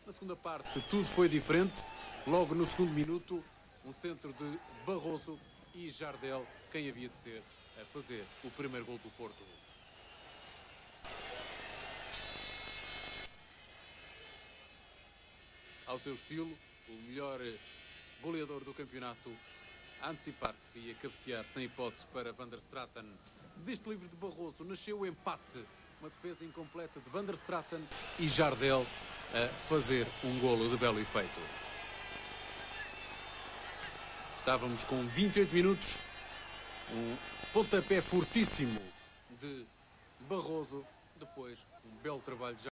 Na segunda parte tudo foi diferente. Logo no segundo minuto, um centro de Barroso e Jardel, quem havia de ser a fazer o primeiro gol do Porto. Ao seu estilo, o melhor goleador do campeonato, a antecipar-se e a cabecear sem hipótese para Van der Straten. Deste livre de Barroso nasceu o empate. Uma defesa incompleta de Van der Straten e Jardel a fazer um golo de belo efeito. Estávamos com 28 minutos. Um pontapé fortíssimo de Barroso. Depois, um belo trabalho de